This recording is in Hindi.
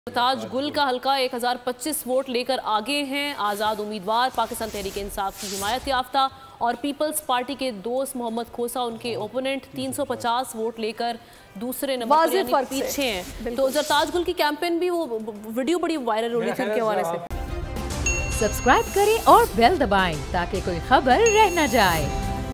ताज गुल का हल्का 1025 वोट लेकर आगे हैं। आज़ाद उम्मीदवार पाकिस्तान तहरीक इंसाफ की हिमायत याफ्ता और पीपल्स पार्टी के दोस्त मोहम्मद खोसा उनके ओपोनेंट 350 वोट लेकर दूसरे नंबर पर पीछे हैं। तो जरताज गुल की कैंपेन भी वो वीडियो बड़ी वायरल हो रही थी उनके हवाले से। सब्सक्राइब करें और बेल दबाएं ताकि कोई खबर रह न जाए।